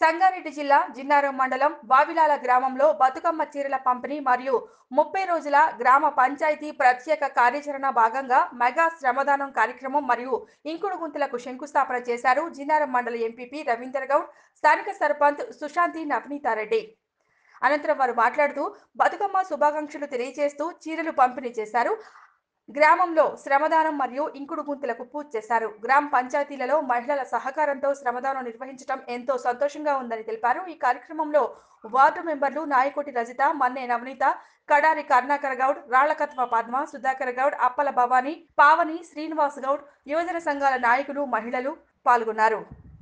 సంగారెడ్డి జిల్లా జిన్నారం మండలం వావిలాల గ్రామంలో బతుకమ్మ చీరల పంపిణీ మరియు 30 రోజుల గ్రామ పంచాయతీ ప్రత్యేక కార్యాచరణ భాగంగా మెగా శ్రమదానం కార్యక్రమం మరియు ఇంకుడు గుంతలకు శంకుస్థాపన చేశారు జిన్నారం మండల ఎంపీపీ రవీందర్ గౌడ్, స్థానిక సర్పంచ్ సుశాంతి నవనీతారెడ్డి. అనంతరం వారు మాట్లాడుతూ బతుకమ్మ శుభాకాంక్షలు తెలియజేస్తూ చీరలు పంపిణీ చేశారు. గ్రామంలో శ్రమదానం మరియు ఇంకుడు గుంతలకు పూజ చేశారు. గ్రామ పంచాయతీలలో మహిళల సహకారంతో శ్రమదానం నిర్వహించడం ఎంతో సంతోషంగా ఉందని తెలిపారు. ఈ కార్యక్రమంలో వార్డు మెంబర్లు నాయకోటి రజిత, మన్నే నవనీత, కడారి కర్ణాకర్ గౌడ్, రాళ్లకత్వ పద్మ, సుధాకర్ గౌడ్, అప్పల భవానీ, పావని, శ్రీనివాస్ గౌడ్, యువజన సంఘాల నాయకులు, మహిళలు పాల్గొన్నారు.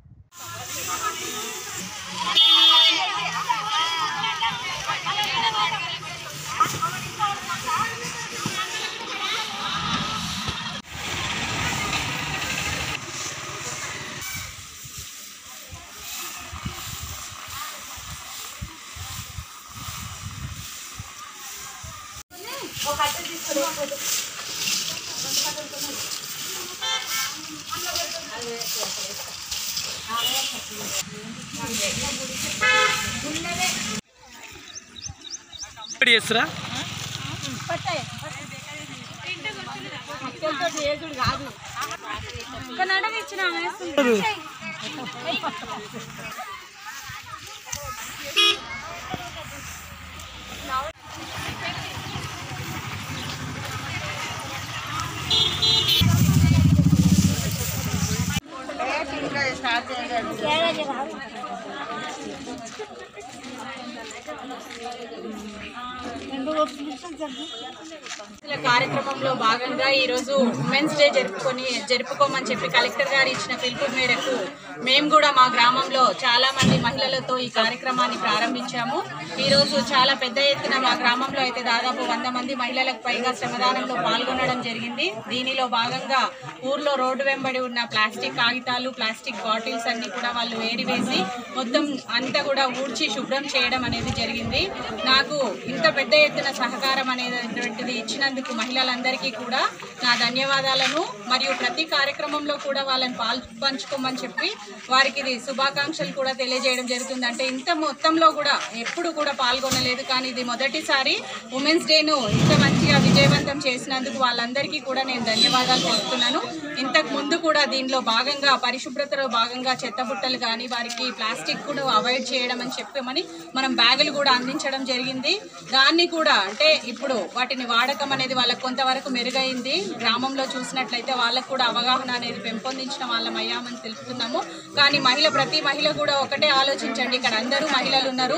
కార్యక్రమంలో భాగంగా ఈరోజు ఉమెన్స్ డే జరుపుకోమని చెప్పి కలెక్టర్ గారు ఇచ్చిన పిలుపు మేరకు మేము కూడా మా గ్రామంలో చాలా మంది మహిళలతో ఈ కార్యక్రమాన్ని ప్రారంభించాము. ఈరోజు చాలా పెద్ద ఎత్తున మా గ్రామంలో అయితే దాదాపు 100 మంది మహిళలకు పైగా శ్రమదానంలో పాల్గొనడం జరిగింది. దీనిలో భాగంగా ఊర్లో రోడ్డు వెంబడి ఉన్న ప్లాస్టిక్ కాగితాలు, ప్లాస్టిక్ బాటిల్స్ అన్ని కూడా వాళ్ళు ఏరివేసి మొత్తం అంతా కూడా ఊడ్చి శుభ్రం చేయడం అనేది జరిగింది. నాకు ఇంత పెద్ద ఎత్తున సహకారం అనేటువంటిది ఇచ్చినందుకు మహిళలందరికీ కూడా నా ధన్యవాదాలను, మరియు ప్రతి కార్యక్రమంలో కూడా వాళ్ళని పంచుకోమని చెప్పి వారికి శుభాకాంక్షలు కూడా తెలియజేయడం జరుగుతుంది. అంటే ఇంత మొత్తంలో కూడా ఎప్పుడు కూడా పాల్గొనలేదు, కానీ ఇది మొదటిసారి ఉమెన్స్ డేను ఇంత మంచిగా విజయవంతం చేసినందుకు వాళ్ళందరికీ కూడా నేను ధన్యవాదాలు తెలుపుతున్నాను. ఇంతకు ముందు కూడా దీనిలో భాగంగా పరిశుభ్రతలో భాగంగా చెత్తబుట్టలు కానీ వారికి ప్లాస్టిక్ కూడా అవాయిడ్ చేయడం అని చెప్పమని మనం బ్యాగులు కూడా అందించడం జరిగింది. దాన్ని కూడా అంటే ఇప్పుడు వాటిని వాడకం అనేది వాళ్ళకు కొంతవరకు మెరుగైంది. గ్రామంలో చూసినట్లయితే వాళ్ళకు కూడా అవగాహన అనేది పెంపొందించడం వాళ్ళం అయ్యామని తెలుపుతున్నాము. కానీ ప్రతి మహిళ కూడా ఒకటే ఆలోచించండి, ఇక్కడ అందరూ మహిళలు ఉన్నారు,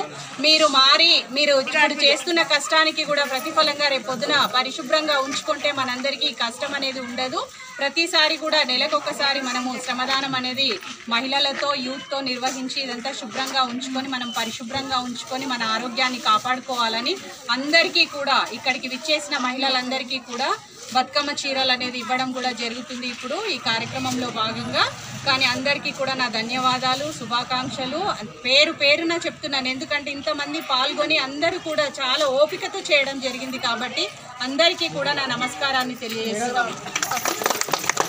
మీరు ఇక్కడ చేస్తున్న కష్టానికి కూడా ప్రతిఫలంగా రేపు పొద్దున పరిశుభ్రంగా ఉంచుకుంటే మనందరికీ కష్టం అనేది ఉండదు. ప్రతిసారి కూడా నెలకొకసారి మనము శ్రమదానం అనేది మహిళలతో యూత్తో నిర్వహించి ఇదంతా శుభ్రంగా ఉంచుకొని మనం పరిశుభ్రంగా ఉంచుకొని మన ఆరోగ్యాన్ని కాపాడుకోవాలని అందరికీ కూడా ఇక్కడికి విచ్చేసిన మహిళలందరికీ కూడా బతుకమ్మ చీరలు అనేది ఇవ్వడం కూడా జరుగుతుంది ఇప్పుడు ఈ కార్యక్రమంలో భాగంగా. కానీ అందరికీ కూడా నా ధన్యవాదాలు, శుభాకాంక్షలు పేరున చెప్తున్నాను. ఎందుకంటే ఇంతమంది పాల్గొని అందరూ కూడా చాలా ఓపికతో చేయడం జరిగింది కాబట్టి అందరికీ కూడా నా నమస్కారాన్ని తెలియజేస్తున్నాను.